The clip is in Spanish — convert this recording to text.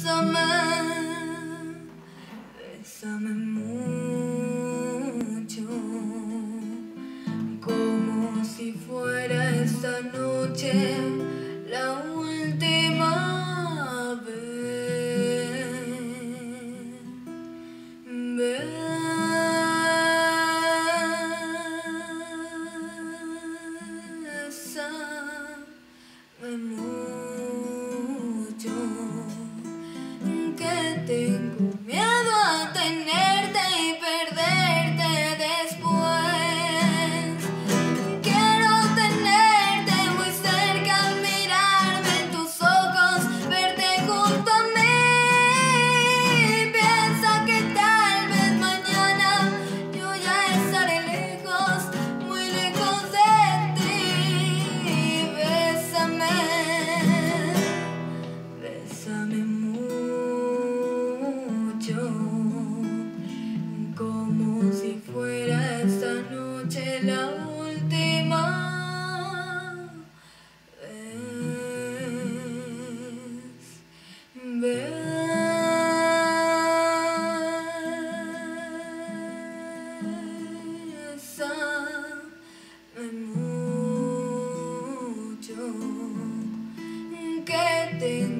bésame mucho, como si fuera esta noche la última vez. Bésame mucho, que tengo miedo a tenerte y perderte después. Quiero tenerte muy cerca, mirarme en tus ojos, verte junto a mí. Piensa que tal vez mañana yo ya estaré lejos, muy lejos de ti. Bésame mucho, como si fuera esta noche la última vez. Bésame mucho, que tengo